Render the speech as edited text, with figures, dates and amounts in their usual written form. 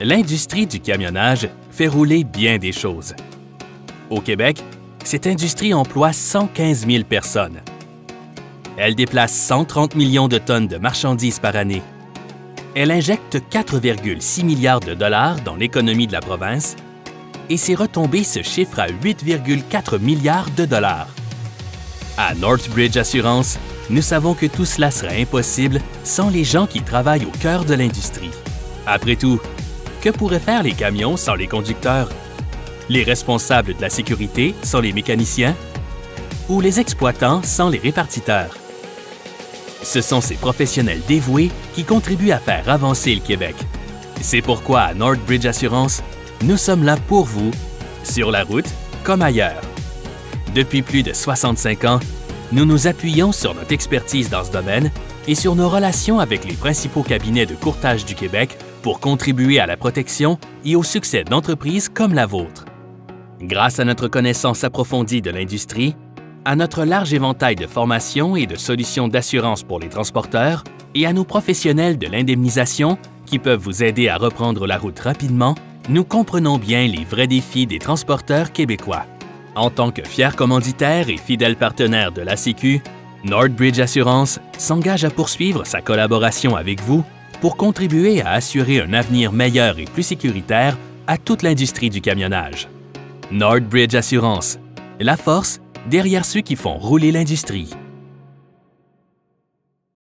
L'industrie du camionnage fait rouler bien des choses. Au Québec, cette industrie emploie 115 000 personnes. Elle déplace 130 millions de tonnes de marchandises par année. Elle injecte 4,6 milliards de dollars dans l'économie de la province et ses retombées se chiffrent à 8,4 milliards de dollars. À Northbridge Assurance, nous savons que tout cela serait impossible sans les gens qui travaillent au cœur de l'industrie. Après tout, que pourraient faire les camions sans les conducteurs? Les responsables de la sécurité sans les mécaniciens? Ou les exploitants sans les répartiteurs? Ce sont ces professionnels dévoués qui contribuent à faire avancer le Québec. C'est pourquoi à Northbridge Assurance, nous sommes là pour vous, sur la route comme ailleurs. Depuis plus de 65 ans, nous nous appuyons sur notre expertise dans ce domaine et sur nos relations avec les principaux cabinets de courtage du Québec pour contribuer à la protection et au succès d'entreprises comme la vôtre. Grâce à notre connaissance approfondie de l'industrie, à notre large éventail de formations et de solutions d'assurance pour les transporteurs et à nos professionnels de l'indemnisation qui peuvent vous aider à reprendre la route rapidement, nous comprenons bien les vrais défis des transporteurs québécois. En tant que fier commanditaire et fidèle partenaire de l'ACQ, Northbridge Assurance s'engage à poursuivre sa collaboration avec vous pour contribuer à assurer un avenir meilleur et plus sécuritaire à toute l'industrie du camionnage. Northbridge Assurance, la force derrière ceux qui font rouler l'industrie.